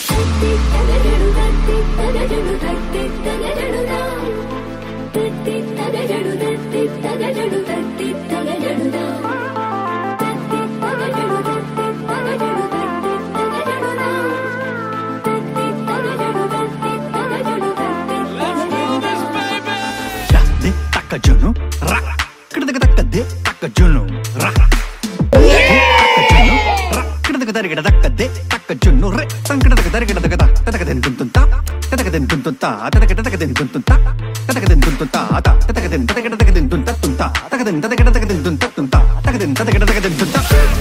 Juno, ra, kidakadakade, takajunu, ra, takajunu, takajunu, re, tankadakadakada, tatakaden tuntunta, tatakaden tuntunta, tatakaden tuntunta, tatakaden tuntunta, tatakaden tunta tunta, tatakaden tunta tunta, tatakaden tunta.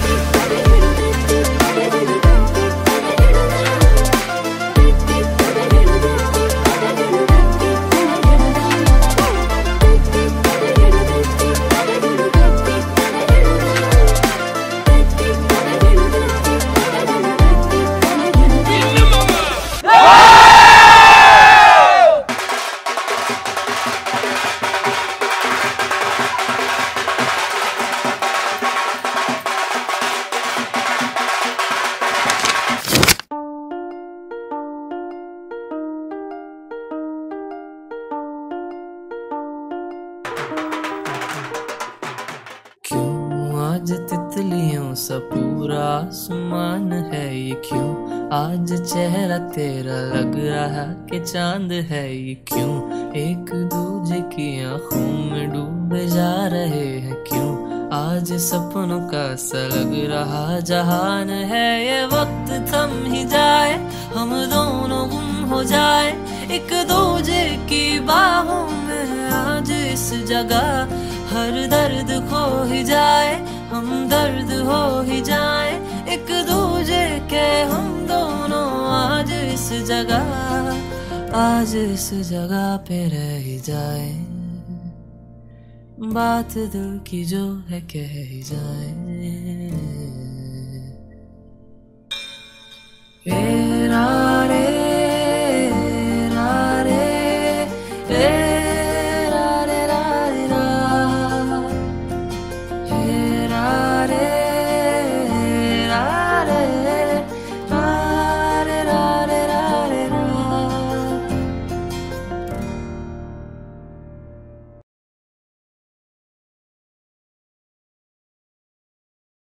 आज तितलियों सा पूरा आसमान है ये क्यों? आज चेहरा तेरा लग रहा कि चांद है ये क्यों? एक दूजे की आंखों में डूबे जा रहे हैं क्यों? आज सपनों का सा लग रहा जहान है ये वक्त थम ही जाए, हम दोनों गुम हो जाए एक दूजे की बाहों में। आज इस जगह हर दर्द खो ही जाए, हम दर्द हो ही जाए एक दूजे के हम दोनों। आज इस जगह पे रह ही जाए, बात दिल की जो है कह ही जाए।